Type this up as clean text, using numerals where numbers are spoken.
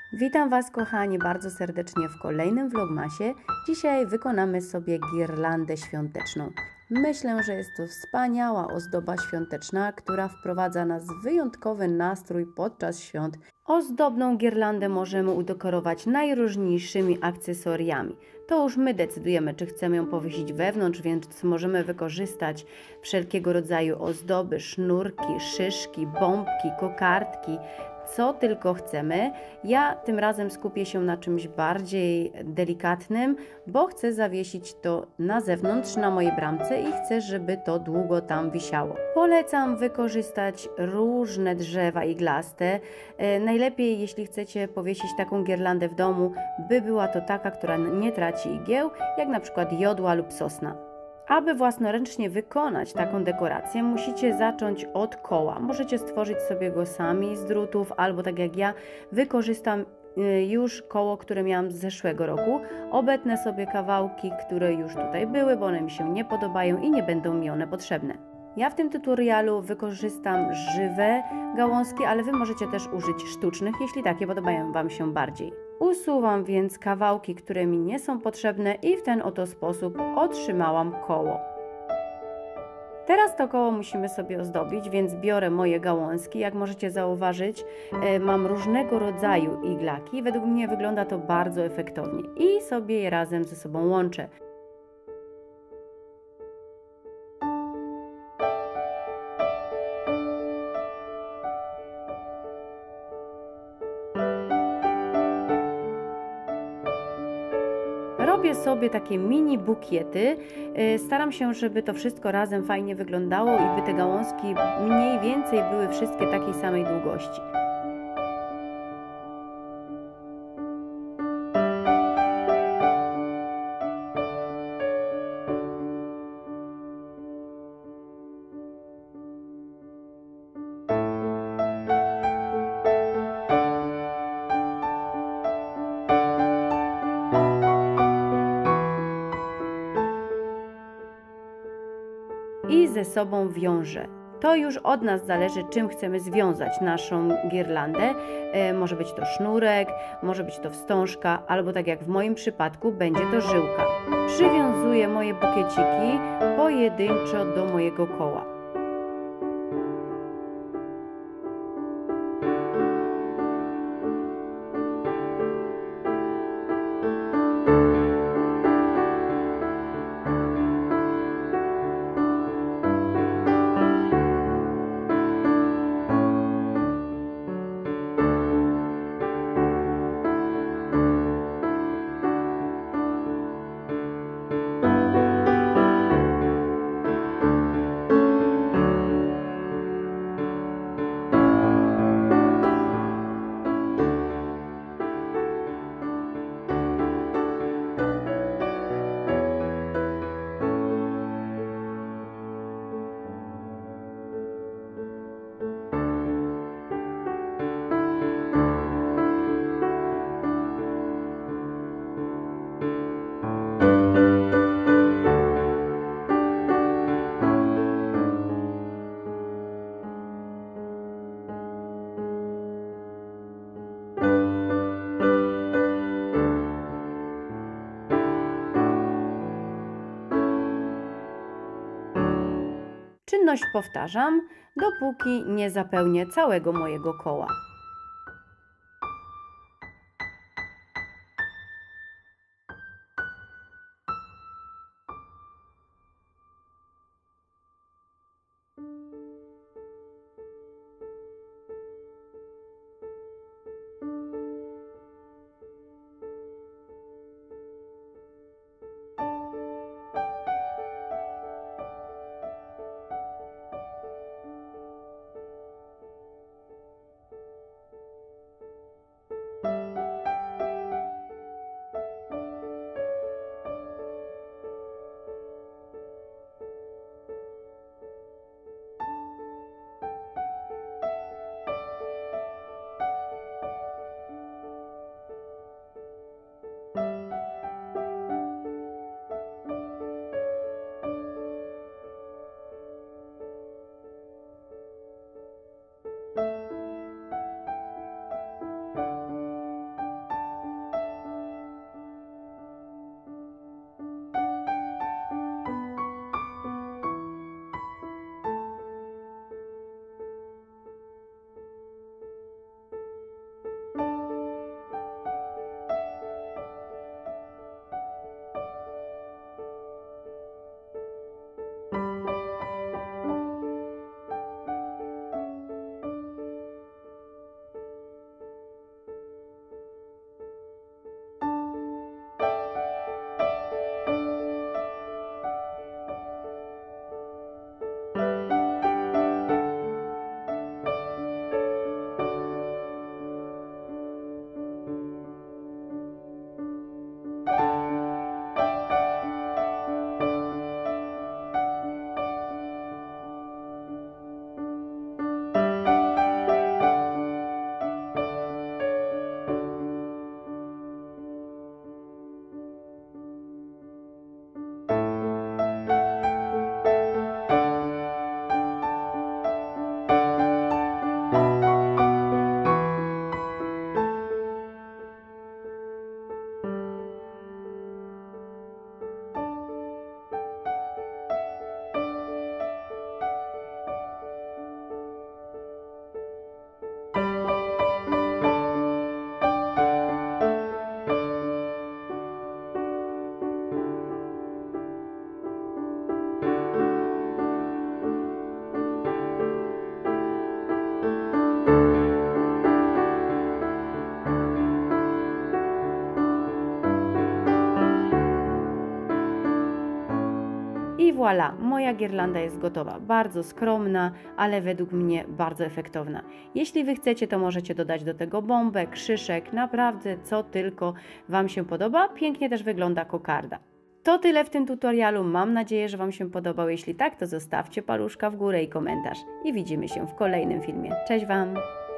Witam Was kochani bardzo serdecznie w kolejnym vlogmasie. Dzisiaj wykonamy sobie girlandę świąteczną. Myślę, że jest to wspaniała ozdoba świąteczna, która wprowadza nas w wyjątkowy nastrój podczas świąt. Ozdobną girlandę możemy udekorować najróżniejszymi akcesoriami. To już my decydujemy, czy chcemy ją powiesić wewnątrz, więc możemy wykorzystać wszelkiego rodzaju ozdoby, sznurki, szyszki, bombki, kokardki, co tylko chcemy. Ja tym razem skupię się na czymś bardziej delikatnym, bo chcę zawiesić to na zewnątrz, na mojej bramce i chcę, żeby to długo tam wisiało. Polecam wykorzystać różne drzewa iglaste. Najlepiej, jeśli chcecie powiesić taką girlandę w domu, by była to taka, która nie traci igieł, jak na przykład jodła lub sosna. Aby własnoręcznie wykonać taką dekorację, musicie zacząć od koła. Możecie stworzyć sobie go sami z drutów, albo tak jak ja, wykorzystam już koło, które miałam z zeszłego roku. Obetnę sobie kawałki, które już tutaj były, bo one mi się nie podobają i nie będą mi one potrzebne. Ja w tym tutorialu wykorzystam żywe gałązki, ale Wy możecie też użyć sztucznych, jeśli takie podobają Wam się bardziej. Usuwam więc kawałki, które mi nie są potrzebne i w ten oto sposób otrzymałam koło. Teraz to koło musimy sobie ozdobić, więc biorę moje gałązki. Jak możecie zauważyć, mam różnego rodzaju iglaki. Według mnie wygląda to bardzo efektownie i sobie je razem ze sobą łączę. Robię sobie takie mini bukiety, staram się, żeby to wszystko razem fajnie wyglądało i by te gałązki mniej więcej były wszystkie takiej samej długości. I ze sobą wiążę. To już od nas zależy, czym chcemy związać naszą girlandę. Może być to sznurek, może być to wstążka, albo tak jak w moim przypadku będzie to żyłka. Przywiązuję moje bukieciki pojedynczo do mojego koła. Czynność powtarzam, dopóki nie zapełnię całego mojego koła. voilà, moja girlanda jest gotowa. Bardzo skromna, ale według mnie bardzo efektowna. Jeśli Wy chcecie, to możecie dodać do tego bombek, szyszek, naprawdę co tylko Wam się podoba. Pięknie też wygląda kokarda. To tyle w tym tutorialu. Mam nadzieję, że Wam się podobał. Jeśli tak, to zostawcie paluszka w górę i komentarz. I widzimy się w kolejnym filmie. Cześć Wam!